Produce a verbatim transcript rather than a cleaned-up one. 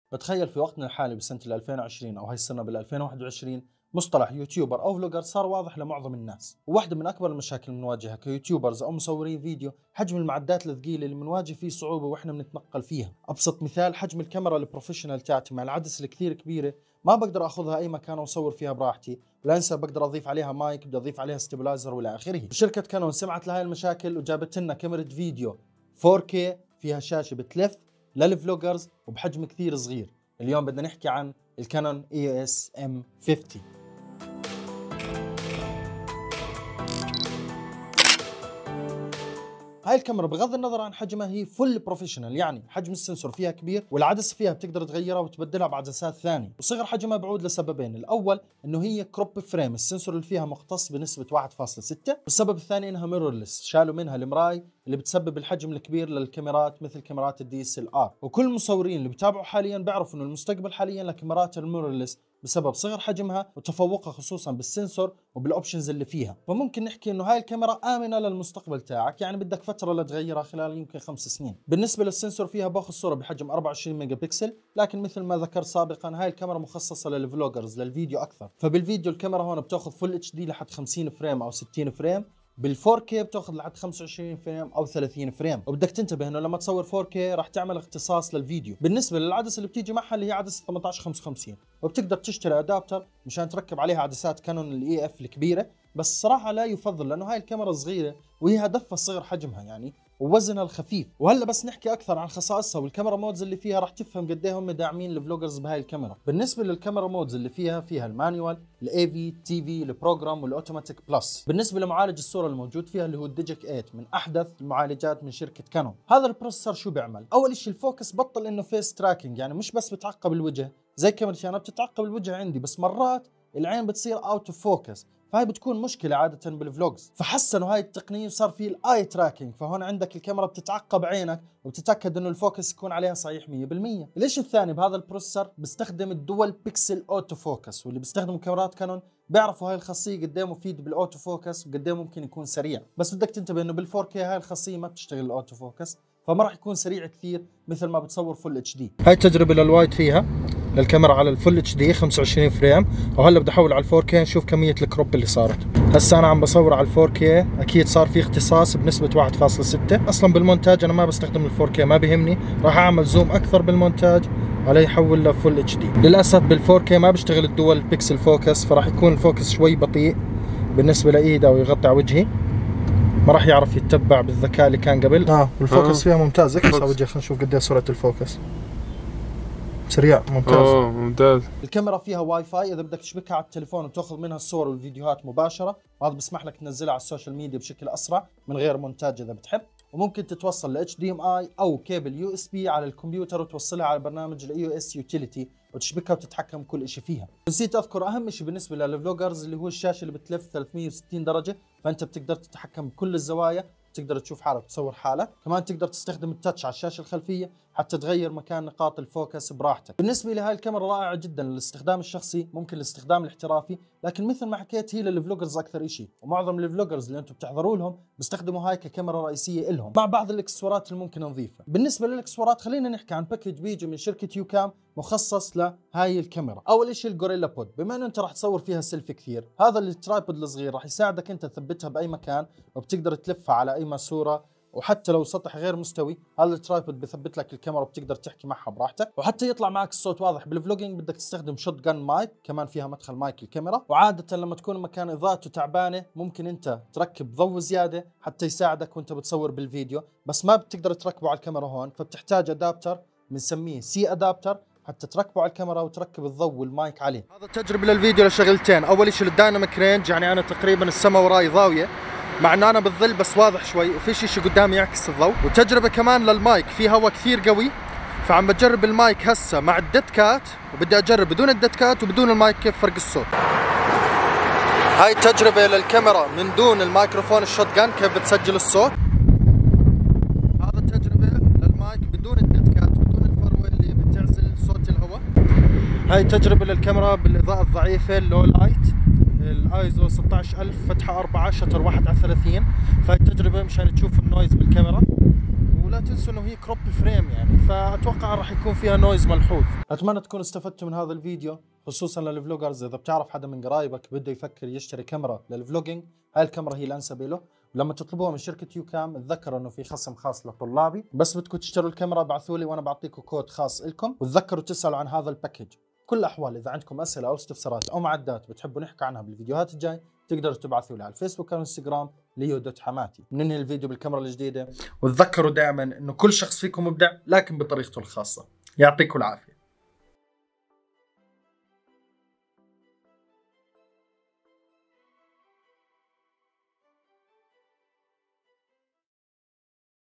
بتخيل في وقتنا الحالي بسنة ألفين وعشرين أو هاي السنة بال ألفين وواحد وعشرين مصطلح يوتيوبر أو فلوجر صار واضح لمعظم الناس، وواحدة من أكبر المشاكل اللي بنواجهها كيوتيوبرز أو مصورين فيديو حجم المعدات الثقيلة اللي بنواجه فيه صعوبة وإحنا بنتنقل فيها. أبسط مثال حجم الكاميرا البروفيشنال تاعتي مع العدسة الكثير كبيرة، ما بقدر أخذها أي مكان وأصور فيها براحتي، ولا أنسى بقدر أضيف عليها مايك، بدي أضيف عليها ستابلايزر وإلى آخره. شركة كانون سمعت لهاي المشاكل وجابت لنا كاميرا فيديو فور كي فيها شاشة بتلف للفلوجرز وبحجم كثير صغير. اليوم بدنا نحكي عن الكانون إي أو إس إم خمسين. هاي الكاميرا بغض النظر عن حجمها هي فل بروفيشنال، يعني حجم السنسور فيها كبير والعدسة فيها بتقدر تغيرها وتبدلها بعدسات ثانية، وصغر حجمها بعود لسببين، الأول إنه هي كروب فريم، السنسور اللي فيها مختص بنسبة واحد فاصلة ستة، والسبب الثاني إنها ميرورلس، شالوا منها المراي اللي بتسبب الحجم الكبير للكاميرات مثل كاميرات الدي اس ال ار، وكل المصورين اللي بتابعوا حاليا بيعرفوا إنه المستقبل حاليا لكاميرات الميرورلس بسبب صغر حجمها وتفوقها خصوصا بالسنسور وبالاوبشنز اللي فيها. فممكن نحكي انه هاي الكاميرا امنه للمستقبل تاعك، يعني بدك فتره لتغيرها خلال يمكن خمس سنين. بالنسبه للسنسور فيها باخذ صوره بحجم أربعة وعشرين ميجا بكسل، لكن مثل ما ذكرت سابقا هاي الكاميرا مخصصه للفلوجرز للفيديو اكثر، فبالفيديو الكاميرا هون بتاخذ فل اتش دي لحد خمسين فريم او ستين فريم، بالفور كي بتاخذ لحد خمسة وعشرين فريم او ثلاثين فريم، وبدك تنتبه انه لما تصور فور كي راح تعمل اختصاص للفيديو. بالنسبه للعدسه اللي بتيجي معها اللي هي عدسه ثمانية عشر خمسة وخمسين، وبتقدر تشتري ادابتر مشان تركب عليها عدسات كانون الاي اف الكبيره، بس صراحه لا يفضل لانه هاي الكاميرا صغيره وهي هدفها صغر حجمها يعني ووزنها الخفيف. وهلا بس نحكي اكثر عن خصائصها والكاميرا مودز اللي فيها راح تفهم قد ايه هم داعمين الفلوجرز بهاي الكاميرا. بالنسبه للكاميرا مودز اللي فيها فيها المانيوال، الاي في، تي في، البروجرام، والاوتوماتيك بلس. بالنسبه لمعالج الصوره الموجود فيها اللي هو الديجيك ثمانية من احدث المعالجات من شركه كانون. هذا البروسيسور شو بيعمل؟ اول شيء الفوكس بطل انه فيس تراكنج، يعني مش بس بتعقب الوجه زي كاميرتي انا بتتعقب الوجه عندي، بس مرات العين بتصير اوت اوف فوكس، فهي بتكون مشكلة عادة بالفلوجز، فحسنوا هاي التقنية وصار في الاي تراكنج، فهون عندك الكاميرا بتتعقب عينك وبتتأكد انه الفوكس يكون عليها صحيح مية بالمية. الاشي الثاني بهذا البروسيسور بيستخدم الدول بيكسل اوتو فوكس، واللي بيستخدموا كاميرات كانون بيعرفوا هاي الخاصية قد ايه مفيد بالاوتو فوكس وقد ايه ممكن يكون سريع، بس بدك تنتبه انه بالفور كي هاي الخاصية ما بتشتغل الاوتو فوكس، فما راح يكون سريع كثير مثل ما بتصور فل اتش دي. هاي التجربة للوايد فيها للكاميرا على الفل اتش دي خمسة وعشرين فريم، وهلا بدي احول على الفور كي نشوف كمية الكروب اللي صارت. هسا انا عم بصور على الفور كي، اكيد صار في اختصاص بنسبة واحد فاصلة ستة، اصلا بالمونتاج انا ما بستخدم الفور كي ما بيهمني، راح اعمل زوم اكثر بالمونتاج عليه يحول لفل اتش دي. للاسف بالفور كي ما بيشتغل الدول بيكسل فوكس، فراح يكون الفوكس شوي بطيء بالنسبة لايده ويغطي على وجهي، ما راح يعرف يتبع بالذكاء اللي كان قبل. اه والفوكس فيها ممتاز، اكس على وجهي خلينا نشوف قد ايه سرعة الفوكس. سريع ممتاز. اوه ممتاز. الكاميرا فيها واي فاي، اذا بدك تشبكها على التليفون وتاخذ منها الصور والفيديوهات مباشره، وهذا بيسمح لك تنزلها على السوشيال ميديا بشكل اسرع من غير مونتاج اذا بتحب. وممكن تتوصل ل اتش دي ام اي او كيبل يو اس بي على الكمبيوتر وتوصلها على برنامج الاي او اس يوتيليتي وتشبكها وتتحكم بكل شيء فيها. نسيت اذكر اهم شيء بالنسبه للفلوجرز اللي هو الشاشه اللي بتلف ثلاثمية وستين درجه، فانت بتقدر تتحكم بكل الزوايا، تقدر تشوف حالك تصور حالك، كمان تقدر تستخدم التاتش على الشاشه الخلفيه حتى تغير مكان نقاط الفوكس براحتك. بالنسبه لي هاي الكاميرا رائعه جدا للاستخدام الشخصي، ممكن الاستخدام الاحترافي، لكن مثل ما حكيت هي للفلوجرز اكثر شيء، ومعظم الفلوجرز اللي انتم بتحضروا لهم بيستخدموا هاي ككاميرا رئيسيه لهم مع بعض الاكسسوارات اللي ممكن نضيفها. بالنسبه للاكسسوارات خلينا نحكي عن باكج بيجي من شركه يوكام مخصص لهاي الكاميرا. اول شيء الجوريلا بود، بما انه انت راح تصور فيها سيلفي كثير، هذا الترايبود الصغير راح يساعدك انت تثبتها باي مكان وبتقدر تلفها على اي ماسوره، وحتى لو سطح غير مستوي هذا الترايبود بثبت لك الكاميرا وبتقدر تحكي معها براحتك. وحتى يطلع معك الصوت واضح بالفلوجينج بدك تستخدم شوت جان مايك، كمان فيها مدخل مايك الكاميرا، وعاده لما تكون مكان اضاءته تعبانه ممكن انت تركب ضوء زياده حتى يساعدك وانت بتصور بالفيديو، بس ما بتقدر تركبه على الكاميرا هون، فبتحتاج ادابتر بنسميه سي ادابتر حتى تركبه على الكاميرا وتركب الضوء والمايك عليه. هذا تجربه للفيديو لشغلتين، اول شيء الدايناميك رينج، يعني انا تقريبا السما وراي ضاويه مع انه انا بالظل بس واضح شوي وفي شيء قدامي يعكس الضوء، وتجربه كمان للمايك، في هواء كثير قوي، فعم بجرب المايك هسه مع الدتكات وبدي اجرب بدون الدتكات وبدون المايك كيف فرق الصوت. هاي التجربه للكاميرا من دون الميكروفون الشوت جان كيف بتسجل الصوت. هذا التجربه للمايك بدون الدتكات بدون الفروه اللي بتعزل صوت الهواء. هاي تجربه للكاميرا بالاضاءه الضعيفه اللو لايت، الايزو ستة عشر ألف فتحة أربعة شتر واحد على ثلاثين، فهي التجربة مشان تشوف النويز بالكاميرا. ولا تنسوا انه هي كروب فريم يعني، فاتوقع راح يكون فيها نويز ملحوظ. اتمنى تكونوا استفدتوا من هذا الفيديو، خصوصا للفلوجرز. اذا بتعرف حدا من قرايبك بده يفكر يشتري كاميرا للفلوجينج، هاي الكاميرا هي الانسب له. ولما تطلبوها من شركه يو كام تذكروا انه في خصم خاص لطلابي، بس بدكم تشتروا الكاميرا ابعثوا لي وانا بعطيكم كود خاص لكم. وتذكروا تسالوا عن هذا الباكج. كل الاحوال اذا عندكم اسئله او استفسارات او معدات بتحبوا نحكي عنها بالفيديوهات الجاي، تقدروا تبعثوا لي على الفيسبوك او الانستغرام ليو دوت حماتي. بننهي الفيديو بالكاميرا الجديده، وتذكروا دائما انه كل شخص فيكم مبدع لكن بطريقته الخاصه. يعطيكم العافيه.